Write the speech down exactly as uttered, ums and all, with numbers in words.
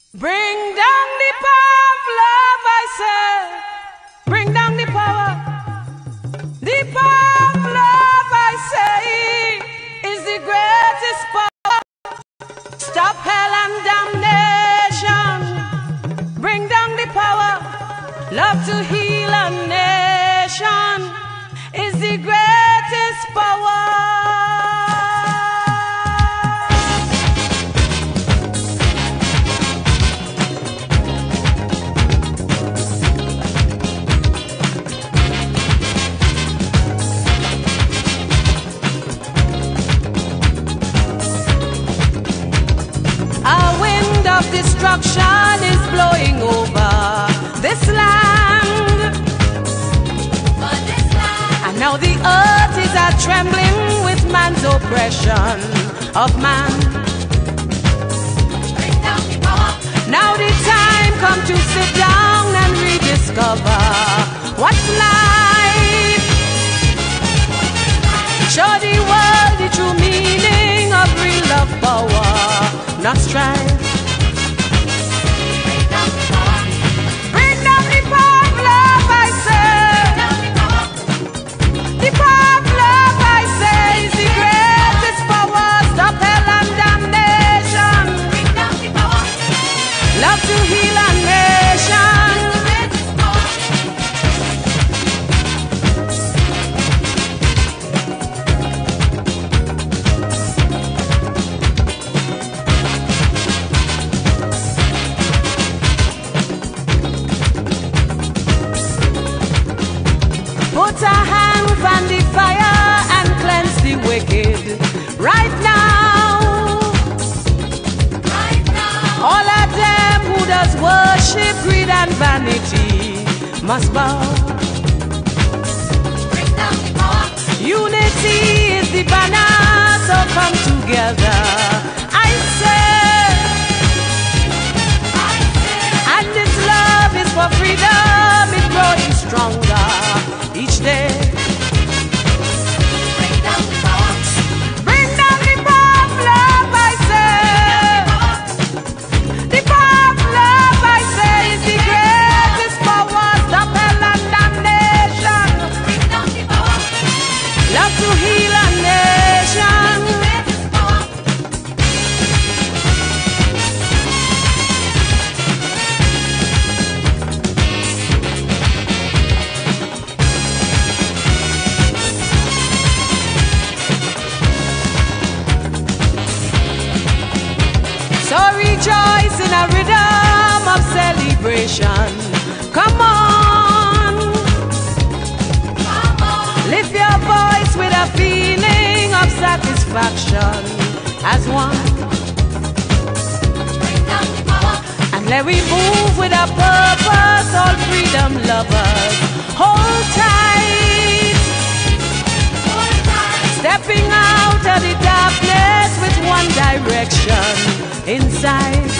Bring down the power of love, I say. Bring down the power. The power of love, I say, is the greatest power. Stop hell and damnation. Bring down the power. Love to heal a nation is the greatest power. Destruction is blowing over this land. this land And now the earth is a trembling with man's oppression of man. Bring down the power. Now the time come to sit down and rediscover what's life. Show the world the true meaning of real love power, not strife. Put a hand on the fire and cleanse the wicked right now. Right now. All of them who does worship greed and vanity must bow. Bring down the power. Unity is the banner, so come together. I say, I say. And this love is for freedom, it's growing stronger each day. Bring down the power. Bring down the power of love, I say. The power of love, I say, is the greatest power. Stop hell and damnation. Bring down the power. Love to heal a nation. So rejoice in a rhythm of celebration. Come on. Come on. Lift your voice with a feeling of satisfaction as one. Bring down the power. And let we move with a purpose, all freedom lovers. Hold tight. Hold tight. Stepping out of the darkness with one direction inside.